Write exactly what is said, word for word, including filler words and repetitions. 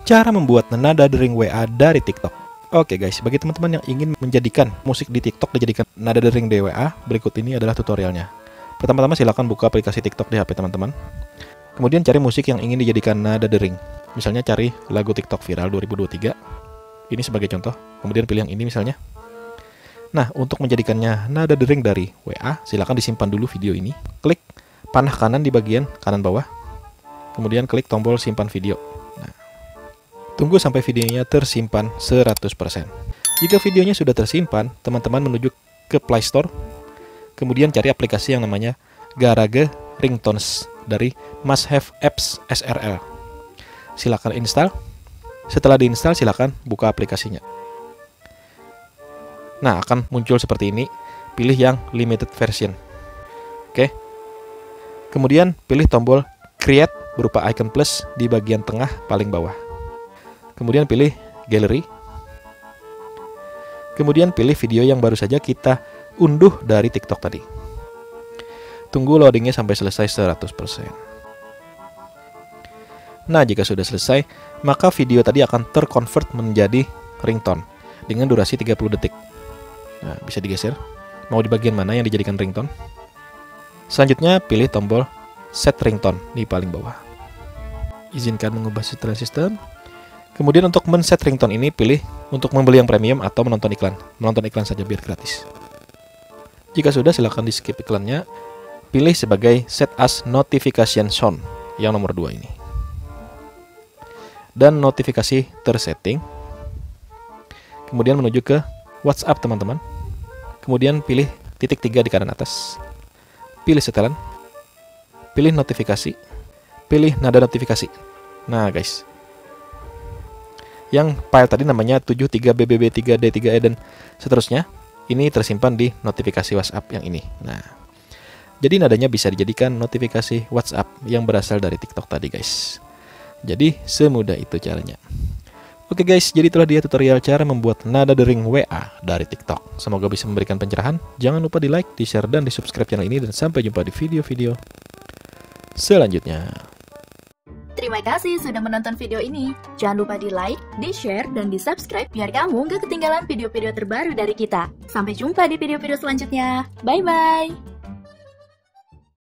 Cara membuat nada dering W A dari TikTok. Oke guys, bagi teman-teman yang ingin menjadikan musik di TikTok dijadikan nada dering di W A, berikut ini adalah tutorialnya. Pertama-tama silakan buka aplikasi TikTok di H P teman-teman. Kemudian cari musik yang ingin dijadikan nada dering. Misalnya cari lagu TikTok viral dua ribu dua puluh tiga. Ini sebagai contoh. Kemudian pilih yang ini misalnya. Nah, untuk menjadikannya nada dering dari W A, silakan disimpan dulu video ini. Klik panah kanan di bagian kanan bawah. Kemudian klik tombol simpan video. Nah, tunggu sampai videonya tersimpan seratus persen. Jika videonya sudah tersimpan, teman-teman menuju ke Play Store. Kemudian cari aplikasi yang namanya Garage Ringtones dari Must Have Apps S R L. Silakan install. Setelah diinstal, silakan buka aplikasinya. Nah, akan muncul seperti ini. Pilih yang limited version. Oke. Kemudian pilih tombol Create berupa icon plus di bagian tengah paling bawah. Kemudian pilih Gallery. Kemudian pilih video yang baru saja kita unduh dari TikTok tadi. Tunggu loadingnya sampai selesai seratus persen. Nah, jika sudah selesai, maka video tadi akan terkonvert menjadi ringtone dengan durasi tiga puluh detik. Nah, bisa digeser. Mau di bagian mana yang dijadikan ringtone? Selanjutnya, pilih tombol Set Ringtone di paling bawah. Izinkan mengubah setelan sistem. Kemudian untuk men-set ringtone ini, pilih untuk membeli yang premium atau menonton iklan. Menonton iklan saja biar gratis. Jika sudah, silakan di skip iklannya. Pilih sebagai Set as Notification Sound yang nomor dua ini. Dan notifikasi tersetting. Kemudian menuju ke WhatsApp teman-teman. Kemudian pilih titik tiga di kanan atas. Pilih setelan. Pilih notifikasi. Pilih nada notifikasi. Nah guys, yang file tadi namanya tujuh tiga B B B tiga D tiga E dan seterusnya, ini tersimpan di notifikasi WhatsApp yang ini. Nah, jadi nadanya bisa dijadikan notifikasi WhatsApp yang berasal dari TikTok tadi guys. Jadi semudah itu caranya. Oke guys, jadi itulah dia tutorial cara membuat nada dering W A dari TikTok. Semoga bisa memberikan pencerahan. Jangan lupa di like, di share, dan di subscribe channel ini. Dan sampai jumpa di video-video selanjutnya. Terima kasih sudah menonton video ini. Jangan lupa di like, di share, dan di subscribe biar kamu gak ketinggalan video-video terbaru dari kita. Sampai jumpa di video-video selanjutnya. Bye-bye.